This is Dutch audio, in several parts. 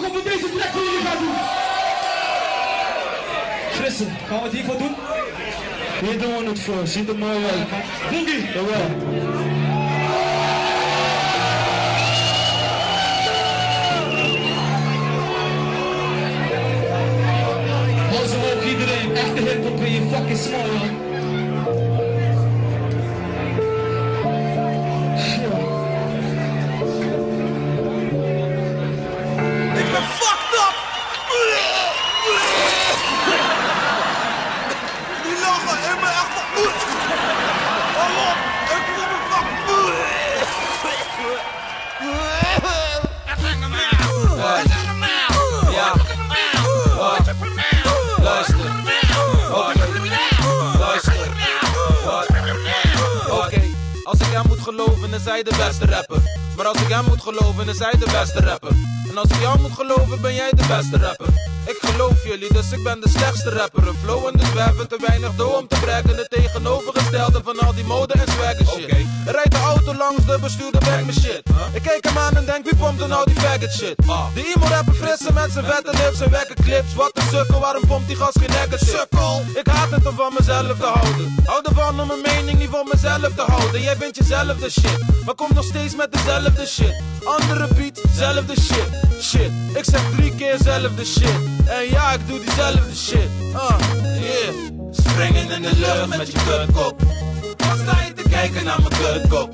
op wat deze plek voor jullie gaan doen. Frissen, gaan we het hiervoor doen? Hier doen we het voor, ziet er mooi uit. Boogie! Jawel. Hou zo hoog iedereen, echte hip-hop in je fucking small, man. Als ik hem moet geloven, is hij de beste rapper. Maar als ik hem moet geloven, is hij de beste rapper. En als ik jou moet geloven, ben jij de beste rapper. Ik geloof jullie, dus ik ben de slechtste rapper. Een flow en dus we hebben te weinig dough om te breken. Het tegenovergestelde van al die mode en swagger shit. Er rijdt de auto langs, de bestuurder brengt me shit. Ik kijk hem aan en denk, wie pompt er nou die faggot shit? De emo rapper frisse met zijn vette lips en wekke clips. Wat een sukkel, waarom pompt die gas geen negative? Ik haat het om van mezelf te houden. Hou ervan om mijn mening niet voor mezelf te houden. Jij vindt jezelf de shit, maar kom nog steeds met dezelfde shit. Andere beat, zelfde shit. Shit, ik zeg 3 keer zelfde shit. En ja, ik doe diezelfde shit. Yeah. Springen in de lucht met je kutkop. Wat sta je te kijken naar mijn kutkop?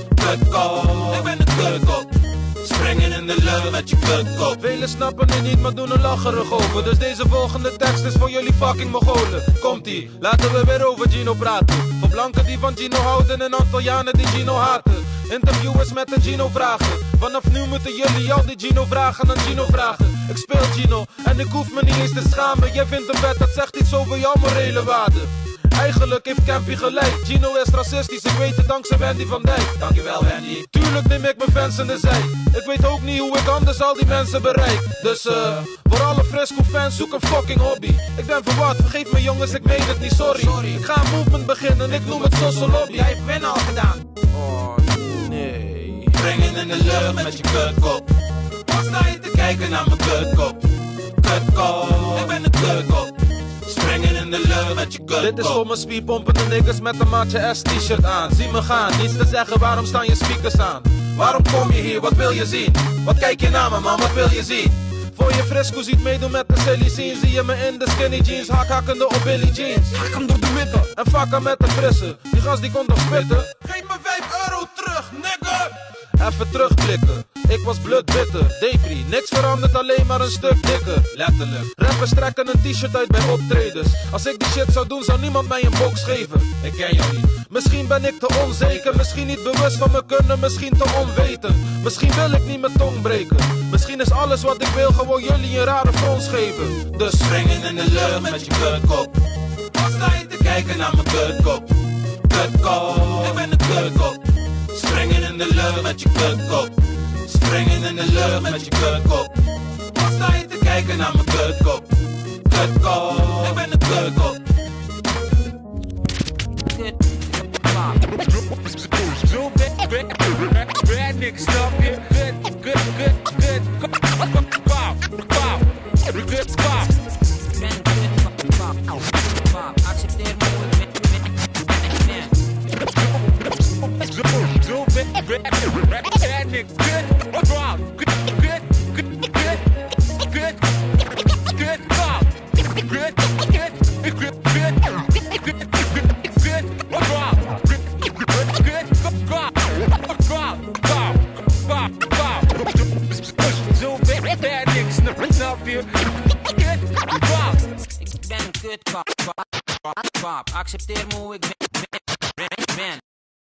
Kutkop, ik ben de kutkop. Springen in de lucht met je kutkop. Velen snappen het niet, maar doen er lacherig over. Dus deze volgende tekst is voor jullie fucking Mongolen. Komt-ie, laten we weer over Gino praten. Voor blanken die van Gino houden en Antillianen die Gino haten. Interviewers met een Gino vragen. Vanaf nu moeten jullie al die Gino vragen aan Gino vragen. Ik speel Gino en ik hoef me niet eens te schamen. Jij vindt een wet, dat zegt iets over jouw morele waarde. Eigenlijk heeft Campy gelijk, Gino is racistisch, ik weet het dankzij Wendy van Dijk. Dankjewel Wendy. Tuurlijk neem ik mijn fans in de zij. Ik weet ook niet hoe ik anders al die mensen bereik. Dus voor alle Fresco fans zoek een fucking hobby. Ik ben verward, vergeet me jongens, ik meen het niet, sorry. Ik ga een movement beginnen, ik noem het social lobby. Jij heeft winnen al gedaan. Oh nee. Brengen in de lucht met je kutkop. Wat sta je te kijken naar mijn kutkop? Kutkop, ik ben de kutkop. Springen in de lucht met je kutkop. Dit is voor mijn spierpompende niggas met een maatje S t-shirt aan. Zie me gaan, niets te zeggen, waarom staan je speakers aan? Waarom kom je hier, wat wil je zien? Wat kijk je naar me man, wat wil je zien? Voor je Fresco ziet meedoen met de silly scene. Zie je me in de skinny jeans, hakhakkende op Billy Jeans. Hak hem door de midden en fuck hem met de frisse. Die gast die komt nog spitten. Geef me 5 euro terug, nigger. Even terugblikken, ik was bloedbitter, depri. Niks verandert, alleen maar een stuk dikker. Letterlijk, rappers trekken een t-shirt uit bij optredens. Als ik die shit zou doen, zou niemand mij een box geven. Ik ken jou niet. Misschien ben ik te onzeker, misschien niet bewust van me kunnen, misschien te onweten. Misschien wil ik niet mijn tong breken. Misschien is alles wat ik wil gewoon jullie een rare frons geven. Dus springen in de lucht met je kutkop. Wat sta je te kijken naar mijn kutkop? Kutkop, ik ben de kutkop. Springen in de lucht met je kutkop. Springen in de lucht met je kutkop. Wat sta je te kijken naar mijn kutkop? Kutkop, ik ben de kutkop. Bad niggas stuff here. Good spot. Accepteer me. Bad niggas good. Ik ben een kut, accepteer me hoe ik ben.